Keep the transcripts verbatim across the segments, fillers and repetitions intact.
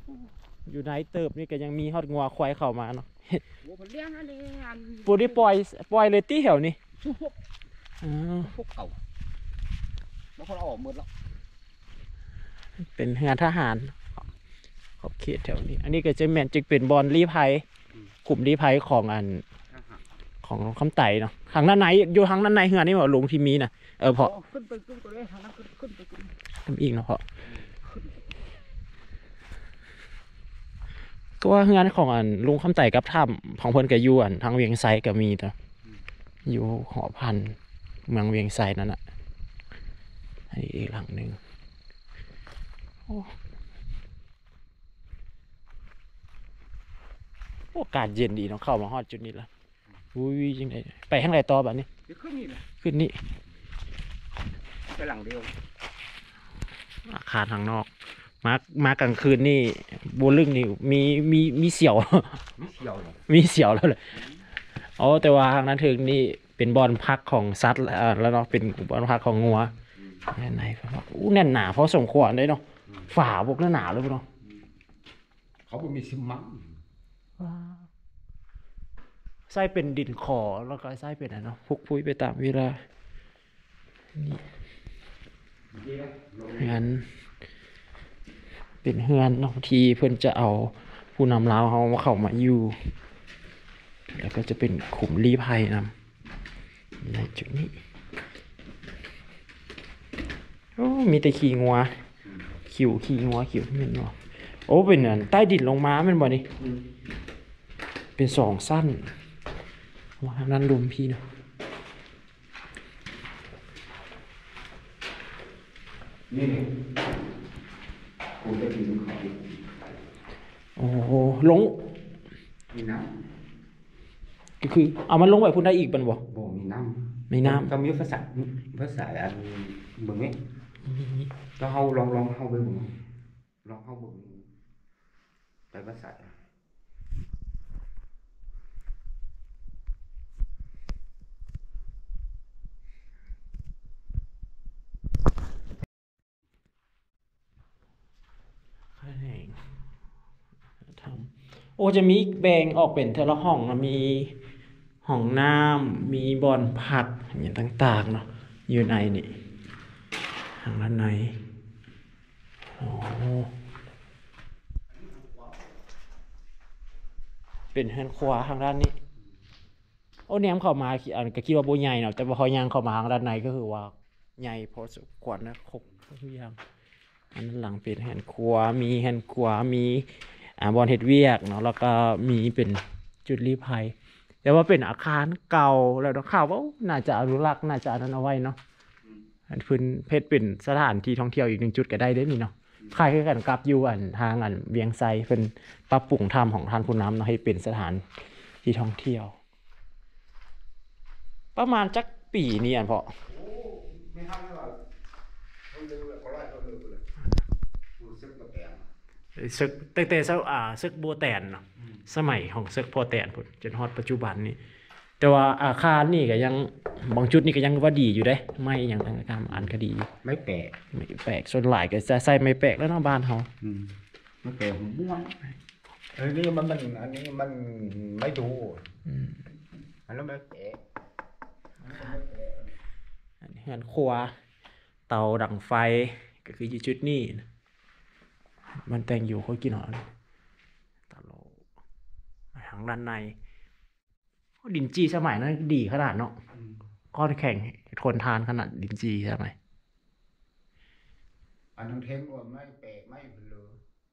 อยู่ไหนเติบนี่ก็ยังมีฮอดงัวควายเข้ามาเนาะโอ้เลี้ยงอะไรอันปูได้ปล่อยปล่อยเลยตีแถวนี้อ๋อพวกเก่าแล้วคนเอาออกหมดแล้วเป็นงานทหารขอบเขตแถวนี้อันนี้ก็จะแมนจึงเป็นบอลลี้ภัยกลุ่มลี้ภัยของอันของคำไต่เนาะทางด้านไหนอยู่ทางด้านในเฮือนี่ว่าลงที่มีนะเออพอขึ้นไปขึ้นไปเลยทางนั้นขึ้นไปขึ้นทำอีกเนาะพอก็ว่าเฮือนของอันลุงคำไต่กับถ้ำของเพิ่นกับยูอันทางเวียงไซก็มีแต่อยู่หอพันเมืองเวียงไซนั่นแหละอันนี้อีกหลังหนึ่งโอกาสเย็นดีเนาะเข้ามาฮอดจุดนี้แล้วอุ้ยยังไงไปข้างไรต่อแบบนี้ขึ้นนี่นะขึ้นนี่ไปหลังเดียวอาคารทางนอกมามากลางคืนนี่บัวลึงนี่มีมีมีเสียวมีเสียวมีเสียวแล้วเลยอ๋อแต่ว่าทางนั้นถึงนี่เป็นบอลพักของซัดแล้วเนาะเป็นบอลพักของงัวแน่นไหนอู้แน่นหนาเพราะสมควรได้เนาะฝ่าพวกหนาเลยเนาะเขาบอกมีซิมมังไส้เป็นดินขอแล้วก็ไส้เป็นอะไรเนาะพุกพุ้ยไปตามเวลานี่งั้นเป็นเฮือนเนาะทีเพื่อนจะเอาผู้นำลาวเขามาเข้ามาอยู่แล้วก็จะเป็นขุมลี้ภัยนำในจุดนี้โอ้มีแต่ขี่งัวขิวขี่งัวขิวที่มันเนาะโอ้เป็นอันใต้ดินลงมาเป็นบ่นี่เป็นสองสั้นว่านั้นลุมพี่เนาะนี่กูจะกินเขาโอ้โหลงมีน้ำก็คือเอามันลงไปพูดได้อีกเป็นบ่บ่มีน้ำมีน้ำก็มีภาษาภาษาอันเบิ่งนี่ก็เฮาลองลองเฮาไปเบิ่งลองเฮาเบิ่งไปภาษาโอ้จะมีแบ่งออกเป็นแต่ละห้องนะมีห้องน้ำมีบอนผักอย่างต่างๆเนาะอยู่ในนี่ทางด้านในโอ้เป็นเฮือนครัวทางด้านนี้โอ้แนมเข้ามาอันก็คิดว่าโบใหญ่เนาะแต่พอยางเข้ามาทางด้านในก็คือว่าใหญ่พอสมควรนะครบทุกอย่างอันนั้นหลังเป็นเฮือนครัวมีเฮือนครัวมีอ่าบอลเฮ็ดเวียกเนาะแล้วก็มีเป็นจุดลี้ภัยแต่ว่าเป็นอาคารเก่าแล้วต้องข่าวว่าน่าจะอนุรักษ์น่าจะนั้นเอาไว้เนาะอันพื้นเพชรเป็นสถานที่ท่องเที่ยวอีกหนึ่งจุดก็ได้ได้นี่เนาะคล้ายกันกับอยู่อันทางอันเวียงไซเป็นปรับปรุงทำของท่านผู้นำเนาะให้เป็นสถานที่ท่องเที่ยวประมาณจักปีนี่อันพอซึกตั้งแต่เช้าอ่าซึกโบแตนเนาะสมัยของซึกโบแตนพุ่นจนฮอดปัจจุบันนี้แต่ว่าอาคารนี่ก็ยังบางจุดนี่ก็ยังว่าดีอยู่เด้ไม่ยังต่างๆอันก็ดีไม่แปลกไม่แปลกส่วนหลายก็จะใส่ไม่แปลกแล้วเนาะบ้านเฮาอืมไม่แปลกผมม่วงอันนี้มันมันอันนี้มันไม่ดูอืมอันนั้นไม่แปลกอันนี้งานครัวเตาดังไฟก็คืออยู่จุดนี้มันแต่งอยู่เขากินหอนตลกทางด้านในดินจีสมัยนั้นดีขนาดเนาะก้อนแข็งทนทานขนาดดินจีใช่ไหมอันนั้นเทงว่าไม่แปลกไม่เลย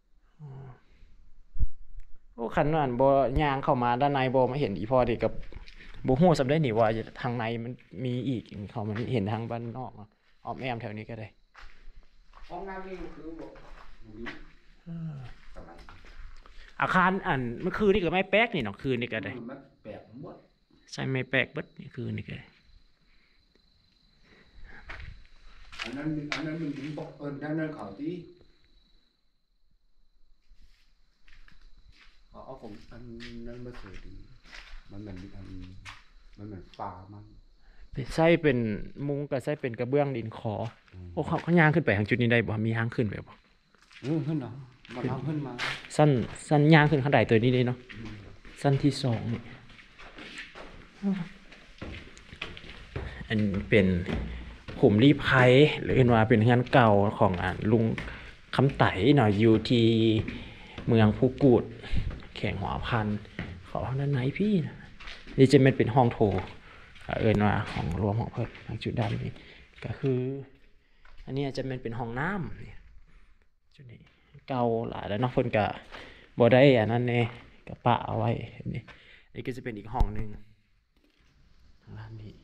โอ้ขันนั่นบ่ยางเข้ามาด้านในบ่มาเห็นอีพอดีกับบ่ฮู้สำได้หนิว่าทางในมันมีอีกเขามันเห็นทางบ้านนอกอ้อมแอมแถวนี้ก็ได้ห้องน้ำนี่คือบ่อาคารอันเมื่อคืนนี่ก็ไม่แป๊กนี่เนาะคืนนี่ก็ได้มันแปลกหมดใช่ไม่แป๊กเบิดนี่คืนนี่ก็อันนั้นอันนั้นมันถึงบอกเอิญนั่นนั่นเขาที่เขาเอาผมอันนั้นมาเสียดีมันเหมือนอันมันเหมือนป่ามันเป็นไส้เป็นมุ้งกับไส้เป็นกระเบื้องดินขอโอ้เขาเขาย่างขึ้นไปทางจุดนี้ได้บ่มีทางขึ้นไปบ่เออขึ้นเนาะมันเอาขึ้นมาสั้นสั้นย่างขึ้นขั้นใดตัวนี้เลยเนาะสั้นที่สองนี่อันเป็นขุมรีไพหรือว่าเป็นงานเก่าของอ่าลุงคำไต่เนาะอยู่ที่เมืองภูกูดแข่งหัวพันขอด้านไหนพี่นะนี่จะเป็นเป็นห้องโถเอินว่าห้องรวมของเพิ่นทางจุดด้านนี้ก็คือ อันนี้จะเป็นเป็นห้องน้ำเนี่ยจุดนี้เก่าหลายแล้วเนาะเพิ่นก็บ่ได้อันนั้นแน่ก็ปะเอาไว้นี่นี่ก็จะเป็นอีกห้องนึงทางด้านนี้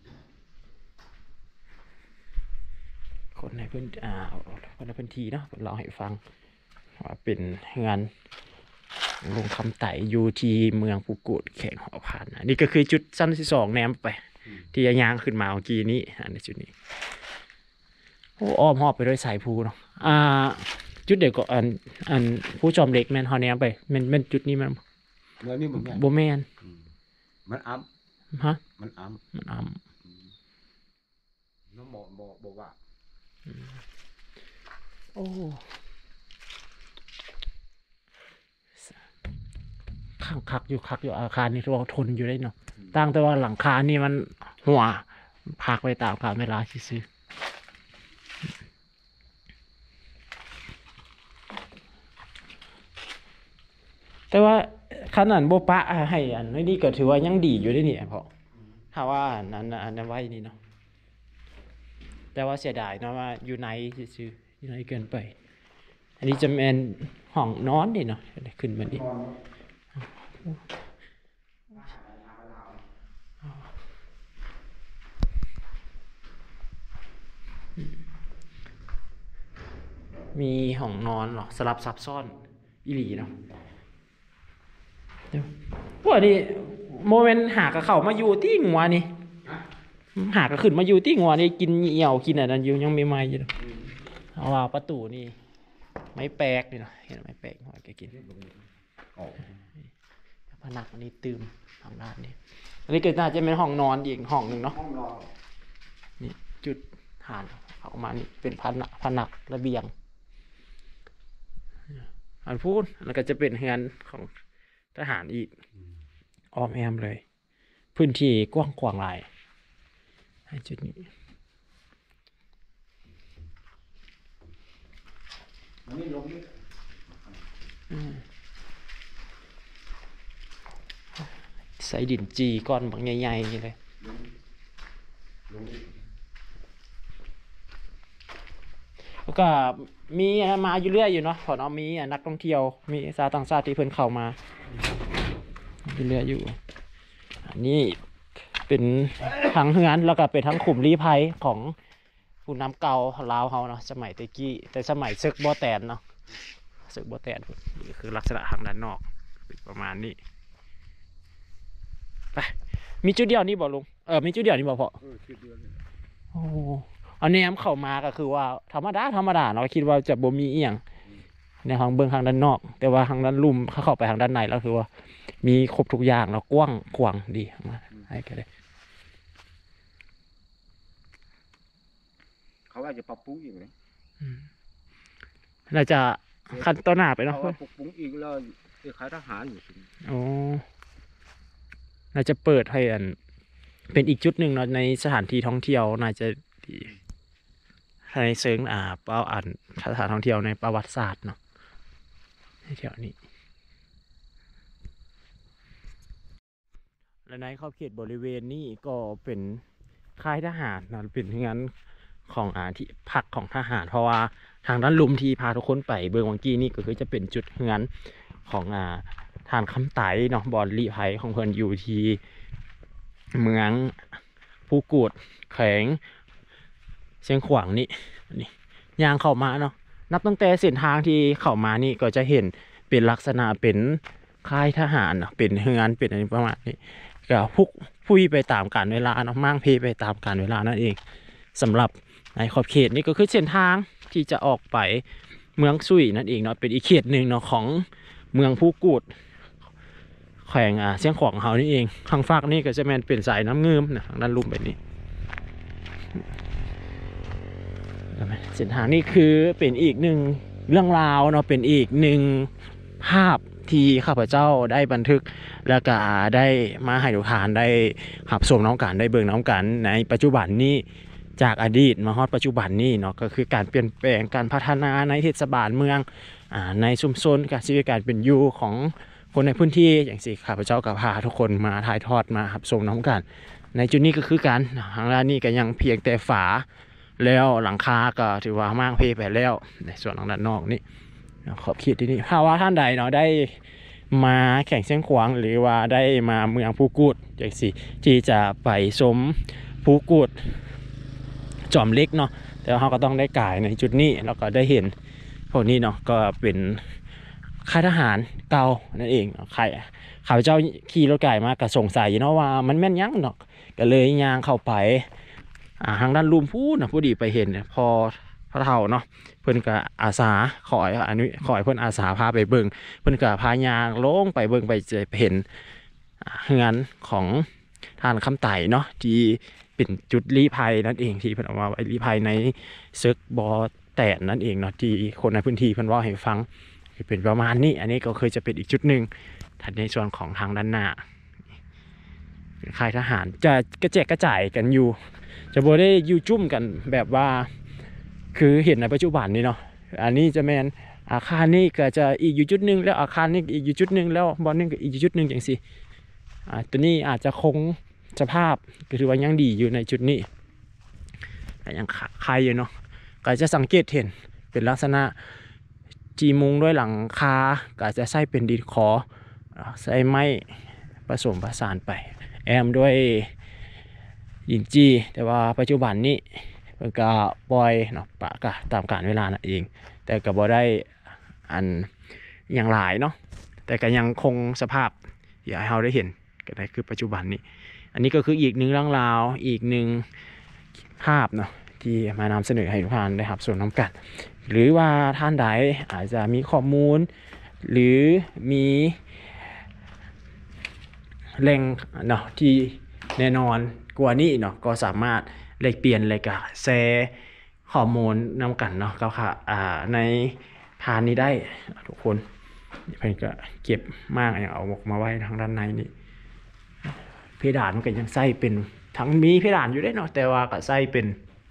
คนในพื้นอ่าคนในพื้นที่เนาะเพิ่นเล่าให้ฟังว่าเป็นงานลงคำไต่อยู่ที่เมืองภูกูดแข่งหอผ่านนี่ก็คือจุดสั้นที่สองแนมไปที่ยางขึ้นมาเมื่อกี้นี้อันนี้จุดนี้โอ้อ้อมหอบไปด้วยสายภูเนาะอ่าจุดเด็กก็อันอันผู้จอมเล็กแมนฮอแนมไปแมันแมันจุดนี้มันเมื่อนี้มันโบแมนมันอ้ำฮะมันอ้ำมันอ้ำน้องหมอบอกบอกว่าโอ้ข้างคักอยู่คักอยู่อาคารนี่เราทนอยู่ได้เนาะตั้งแต่ว่าหลังคานี่มันหัวพักไปตามกาลเวลาซื้อแต่ว่าขนาดโบปะให้อันนี้ก็ถือว่ายังดีอยู่ได้นี่เพราะถ้าว่าอันนั้นอันนั้นไว้นี่เนาะแต่ว่าเสียดายเนาะว่าอยู่ในซื้ออยู่ในเกินไปอันนี้จะเป็นห้องนอนดิเนาะขึ้นมาดิมีห้องนอนหรอสลับซับซ้อนอีหลีเนาะพวกนี้โมเมนต์หากระเข่ามาอยู่ที่งัวนี่หากระขึ้นมาอยู่ที่งัวนี่กินเหี่ยวกินอะไรนั่นอยู่ยังไม่ไม่อยู่เอาว่าประตูนี่ไม่แปลกนี่เนาะเห็นไหมแปลกหัวแกกินผนังอันนี้ตืมทางด้านนี้อันนี้ก็น่าจะเป็นห้องนอนอีกห้องหนึ่งเนาะนี่จุดฐานออกมานี่เป็นผนังผนังระเบียงอันพูดแล้วก็จะเป็นเฮือนของทหารอีกอ้อมแอมเลยพื้นที่กว้างขวางหลายให้จุดนี้ใส่ดินจีก้อนบางใหญ่ๆเลยแล้วก็มีมาอยู่เรื่อยอยู่เนาะขอเนาะมีนักท่องเที่ยวมีชาวต่างชาติที่เพิ่นเข้ามาอยู่เรื่อยอยู่อันนี้เป็นทั้งเฮือนแล้วก็เป็นทั้งขุมลี้ภัยของผู้นำเก่าลาวเฮาเนาะสมัยตะกี้แต่สมัยซึกบ่อแตนเนาะซึกบ่อแตนนี่คือลักษณะทางด้านนอกประมาณนี้ไปมีจุดเดียวนี่บ่ลุงเออมีจุดเดียวนี่บ่พอโอ้อันนี้เข้ามาก็คือว่าธรรมดาธรรมดาเนาะคิดว่าจะบ่มีอีหยังในทางเบื้องทางด้านนอกแต่ว่าทางด้านลุ่มเขาเข้าไปทางด้านในแล้วคือว่ามีครบทุกอย่างแล้วกว้างขวางดีมาให้กันเลยเขาว่าจะปรับปรุงอีกเลยน่าจะขั้นต้นหน้าไปเนาะเขาว่าปรับปรุงอีกแล้วคือขายทหารอยู่สิอ๋อน่าจะเปิดให้อันเป็นอีกจุดหนึ่งเนาะในสถานที่ท่องเที่ยวน่าจะดีในเซิงอ่าเป้าอ่านสถานท่องเที่ยวในประวัติศาสตร์เนาะในแถวนี้และในขอบเขตบริเวณนี้ก็เป็นค่ายทหารนะเป็นที่งั้นของอ่าที่พักของทหารเพราะว่าทางด้านลุมที่พาทุกคนไปเบิงวังกี้นี่ก็คือจะเป็นจุดงั้นของอ่าทานคำไต่เนาะบอลลีไพของเพิ่นอยู่ที่เมืองภูกูดแข็งเชียงขวางนี่นี่ย่างเข้ามาเนาะนับตั้งแต่เส้นทางที่เข้ามานี่ก็จะเห็นเป็นลักษณะเป็นค่ายทหารเป็นเฮือนเป็นอะไรประมาณนี้ก็พุกพุยไปตามกาลเวลาเนาะมั่งเพไปตามกาลเวลานั่นเองสำหรับในขอบเขตนี่ก็คือเส้นทางที่จะออกไปเมืองซุยนั่นเองเนาะเป็นอีกเขตหนึ่งเนาะของเมืองภูกูดแขวงอ่าเชียงขวางเฮานี่เองข้างฝากนี่ก็จะแมนเป็นสายน้ำเงิมนะทางด้านลุ่มแบบนี้เส้นทางนี่คือเป็นอีกหนึ่งเรื่องราวเนาะเป็นอีกหนึ่งภาพที่ข้าพเจ้าได้บันทึกแล้วก็ได้มาให้ทุกท่านได้หับชมน้องกันได้เบิ่งน้องกันในปัจจุบันนี้จากอดีตมาฮอดปัจจุบันนี้เนาะก็คือการเปลี่ยนแปลงการพัฒนาในเทศบาลเมืองอ่าในชุมชนการชีวิตการเป็นอยู่ของคนในพื้นที่อย่างสิข้าพเจ้าก็พาทุกคนมาถ่ายทอดมาหับชมน้องกันในจุดนี้ก็คือการทางด้านนี้ก็ยังเพียงแต่ฝาแล้วหลังคาก็ถือว่ามากเพไปแล้วในส่วนทางด้านนอกนี่ขอบเขตที่นี่ถ้าว่าท่านใดเนาะได้มาแข่งเส้นขวางหรือว่าได้มาเมืองภูกูดอย่างสิที่จะไปชมภูกูดจอมเล็กเนาะแต่เขาก็ต้องได้ก่ายในจุดนี้แล้วก็ได้เห็นพวกนี้เนาะก็เป็นค่ายทหารเก่านั่นเองใครข้าพเจ้าขี่รถไก่มาก็สงสัยเนาะว่ามันแม่นยังเนาะก็เลยย่างเข้าไปทางด้านลุมพูดนะผู้ดีไปเห็นพอพระเท่าเนาะเพื่อนก็อาสาขออันนี้ขอเพื่อนอาสาพาไปเบิ่งเพื่อนก็พายางลงไปเบิ่งไปจะเห็นงานของท่านคำไต่เนาะที่เป็นจุดลี้ภัยนั่นเองที่เพื่อนเอามาไว้ลี้ภัยในซึกบอแตนนั่นเองเนาะที่คนในพื้นที่เพื่อนว่าให้ฟังเป็นประมาณนี้อันนี้ก็เคยจะเป็นอีกจุดหนึ่งถัดในส่วนของทางด้านหน้าค่ายทหารจะกระแจกกระจายกันอยู่จะบ่ได้อยู่จุ่มกันแบบว่าคือเห็นในปัจจุบันนี้เนาะอันนี้จะแมนอาคารนี้ก็จะอีกอยู่จุดหนึ่งแล้วอาคารนี้อีกอยู่จุดหนึ่งแล้วบอลนึงก็อีกจุดหนึ่งอย่างสิอ่าตัวนี้อาจจะคงสภาพก็ถือว่ายังดีอยู่ในจุดนี้แต่ยังคายอยู่เนาะก็จะสังเกตเห็นเป็นลักษณะจีมุงด้วยหลังคาก็จะใช้เป็นดินขอใช้ไม้ผสมผสานไปแอมด้วยดินจีแต่ว่าปัจจุบันนี้เพิ่นก็ปล่อยเนาะปะก็ตามกาลเวลานั่นเองแต่ก็บ่ได้อันอย่างหลายเนาะแต่ก็ยังคงสภาพอย่างให้เราได้เห็นก็ได้คือปัจจุบันนี้อันนี้ก็คืออีกหนึ่งเรื่องราวอีกหนึ่งภาพเนาะที่มานำเสนอให้ทุกท่านได้รับส่วนน้ำกันหรือว่าท่านใดอาจจะมีข้อมูลหรือมีแหล่งเนาะที่แน่นอนกว่านี้เนาะก็สามารถแลกเปลี่ยนเลยกับแชร์ข้อมูลนำกันเนาะก็ค่ะอ่าในพานนี้ได้ทุกคนเพื่อนก็เก็บมากอย่างเอาออกมาไว้ทางด้านในนี่เพดานมันก็ยังใส่เป็นทั้งมีเพดานอยู่ได้เนาะแต่ว่าก็ใส่เป็น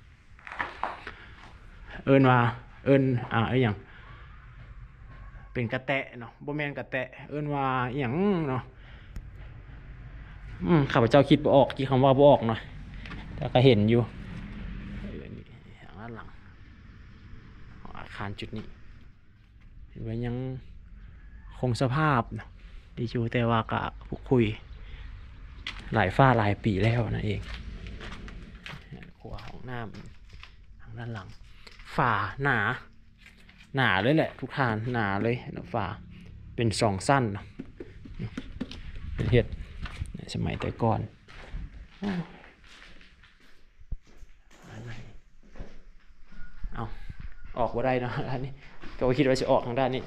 เอิญว่าเอิญอ่าไอ้อย่างเป็นกระแตะเนาะบ่แม่นกระแตะเอิญว่าอย่างเนาะอืมข้าพเจ้าคิดบ่ออกคิดคำว่าบ่ออกเนาะแต่ก็เห็นอยู่ทางด้านหลังอาคารจุดนี้เห็นว่ายังคงสภาพดีอยู่แต่ว่าก็พูดคุยหลายฝ้าหลายปีแล้วนั่นเองครัวของน้ำทางด้านหลังฝาหนาหนาเลยแหละทุกทานหนาเลยนะฝาเป็นสองสั้นเนาะเป็นเห็ดในสมัยแต่ก่อนเอาออกว่าได้เนาะอันนี้ก็คิดว่าจะออกทางด้านนี้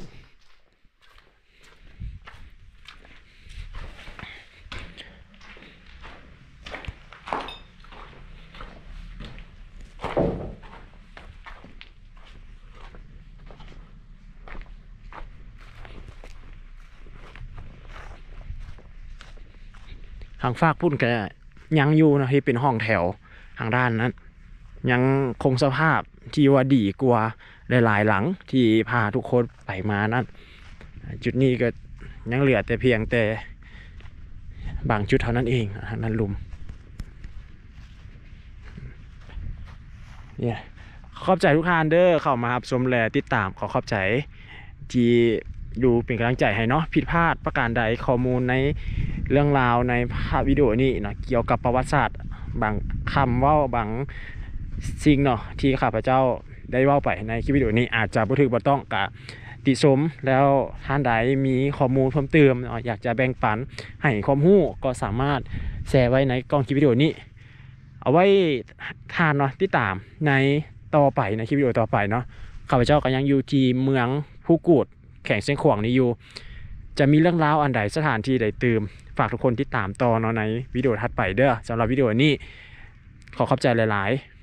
ทางฝากพุ่นก็ยังอยู่นะที่เป็นห้องแถวทางด้านนั้นยังคงสภาพที่ว่าดีกว่าหลายๆหลังที่พาทุกคนไปมานั่นจุดนี้ก็ยังเหลือแต่เพียงแต่บางจุดเท่านั้นเองทางนั้นลุมเนี่ยขอบใจทุกท่านเด้อเข้ามารับชมและติดตามขอขอบใจที่ดูเป็นกำลังใจให้เนาะผิดพลาดประการใดข้อมูลในเรื่องราวในภาพวิดีโอนี้เนาะเกี่ยวกับประวัติศาสตร์บางคำว่าบางสิ่งเนาะที่ข้าพเจ้าได้เว้าไปในคลิปวิดีโอนี้อาจจะบ่ถูกบ่ต้องกะติชมแล้วท่านใดมีข้อมูลเพิ่มเติมเนาะอยากจะแบ่งปันให้ความรู้ก็สามารถแชร์ไว้ในกล้องคลิปวิดีโอนี้เอาไว้ทานเนาะติดตามในต่อไปในคลิปวิดีโอต่อไปเนาะข้าพเจ้าก็ยังอยู่ที่เมืองภูกูดแข่งเส้นขวางนี้อยู่จะมีเรื่องราวอันใดสถานที่ใดตื่มฝากทุกคนติดตามต่อเนาะในวิดีโอถัดไปเด้อสำหรับวิดีโอนี้ขอขอบใจหลายๆ